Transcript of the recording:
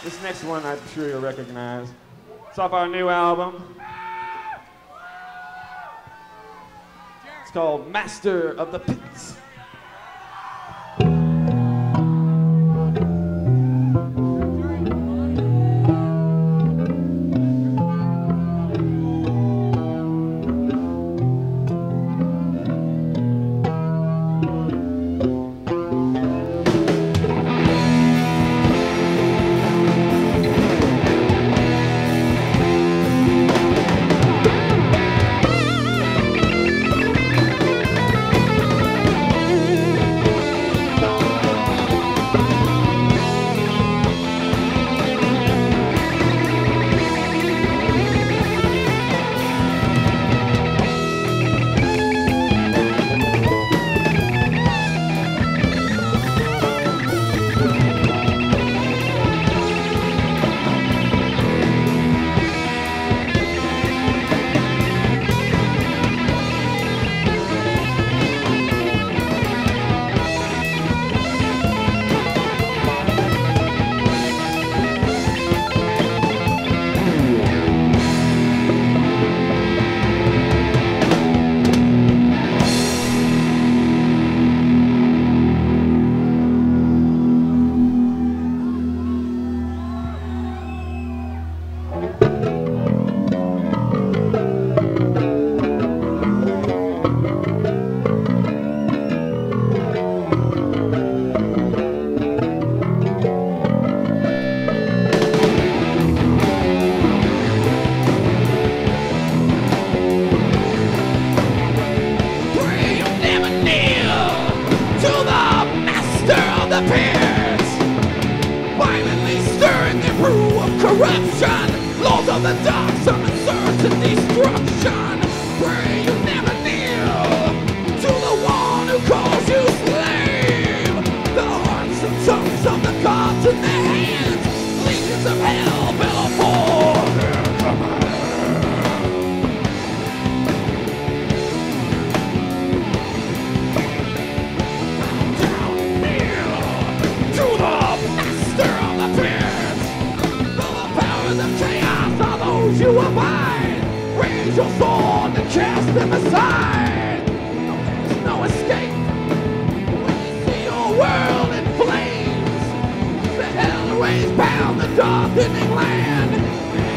This next one I'm sure you'll recognize. It's off our new album. It's called Master of the Pits. Corruption, laws of the dark, summon certain destruction. Pray you never kneel to the one who calls you slave. The hearts and tongues of the gods in their hands, legions of hell bellow for their command. Down kneel to the master of the pits. The chaos are those you abide. Raise your sword and cast them aside. No, there's no escape when you see your world in flames. The hell rays pound the darkening land.